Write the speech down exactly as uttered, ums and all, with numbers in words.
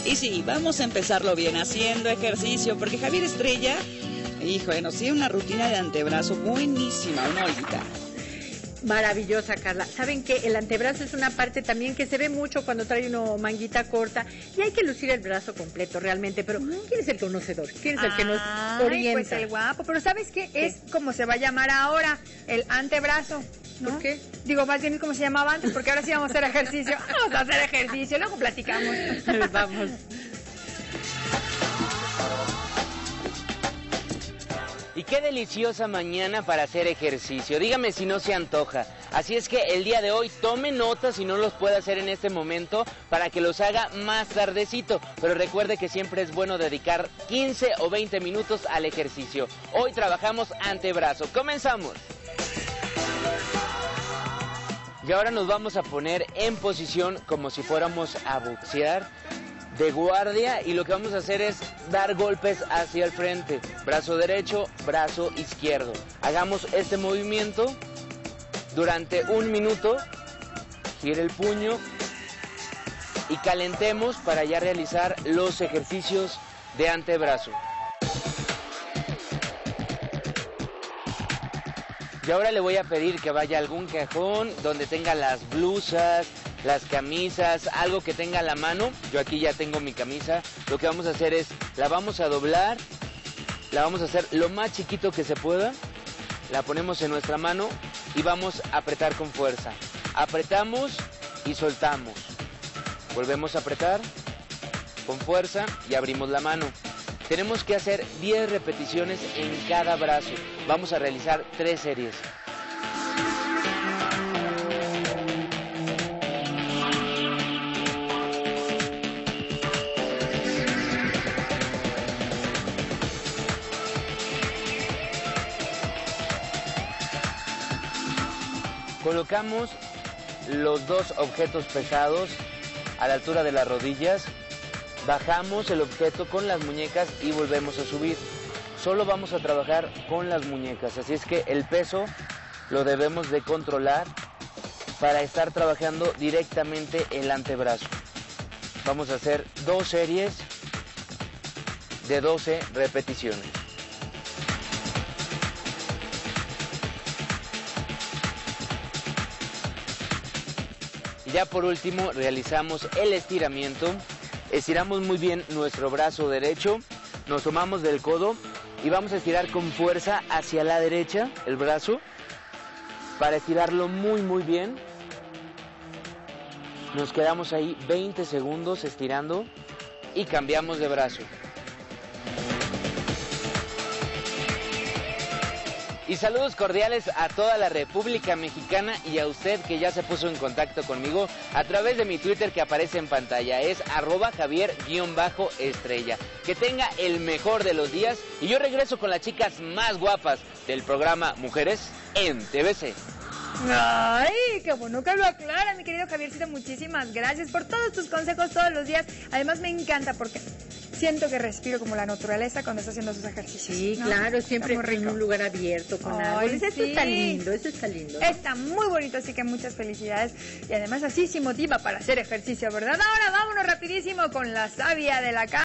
Y sí, vamos a empezarlo bien haciendo ejercicio, porque Javier Estrella, hijo, nos tiene una rutina de antebrazo buenísima, una ollita. Maravillosa, Carla. ¿Saben qué? El antebrazo es una parte también que se ve mucho cuando trae uno manguita corta y hay que lucir el brazo completo realmente, pero ¿quién es el conocedor? ¿Quién es el que nos orienta? Pues el guapo, pero ¿sabes qué? Es como se va a llamar ahora, el antebrazo. ¿No? ¿Por qué? Digo, más bien es como se llamaba antes, porque ahora sí vamos a hacer ejercicio. Vamos a hacer ejercicio, luego platicamos. Vamos. Y qué deliciosa mañana para hacer ejercicio. Dígame si no se antoja. Así es que el día de hoy tome nota si no los puede hacer en este momento para que los haga más tardecito. Pero recuerde que siempre es bueno dedicar quince o veinte minutos al ejercicio. Hoy trabajamos antebrazo. ¡Comenzamos! Y ahora nos vamos a poner en posición como si fuéramos a boxear, de guardia, y lo que vamos a hacer es dar golpes hacia el frente, brazo derecho, brazo izquierdo. Hagamos este movimiento durante un minuto, gire el puño y calentemos para ya realizar los ejercicios de antebrazo. Y ahora le voy a pedir que vaya a algún cajón donde tenga las blusas, las camisas, algo que tenga a la mano. Yo aquí ya tengo mi camisa. Lo que vamos a hacer es, la vamos a doblar, la vamos a hacer lo más chiquito que se pueda, la ponemos en nuestra mano y vamos a apretar con fuerza. Apretamos y soltamos. Volvemos a apretar con fuerza y abrimos la mano. Tenemos que hacer diez repeticiones en cada brazo. Vamos a realizar tres series. Colocamos los dos objetos pesados a la altura de las rodillas, bajamos el objeto con las muñecas y volvemos a subir. Solo vamos a trabajar con las muñecas, así es que el peso lo debemos de controlar para estar trabajando directamente el antebrazo. Vamos a hacer dos series de doce repeticiones. Y ya por último realizamos el estiramiento. Estiramos muy bien nuestro brazo derecho, nos tomamos del codo y vamos a estirar con fuerza hacia la derecha el brazo para estirarlo muy muy bien. Nos quedamos ahí veinte segundos estirando y cambiamos de brazo. Y saludos cordiales a toda la República Mexicana y a usted que ya se puso en contacto conmigo a través de mi Twitter que aparece en pantalla. Es arroba Javier-Estrella. Que tenga el mejor de los días y yo regreso con las chicas más guapas del programa Mujeres en T V C. Ay, qué bueno que lo aclara, mi querido Javiercito. Muchísimas gracias por todos tus consejos todos los días. Además me encanta porque siento que respiro como la naturaleza cuando está haciendo sus ejercicios. Sí, ¿no? claro, siempre en un lugar abierto con árboles. Eso sí. está lindo, eso está lindo. Está muy bonito, así que muchas felicidades. Y además así sí motiva para hacer ejercicio, ¿verdad? Ahora vámonos rapidísimo con la savia de la casa.